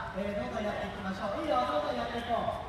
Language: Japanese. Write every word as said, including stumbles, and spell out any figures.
えー、どんどんやっていきましょう。いいよ、どんどんやっていこう。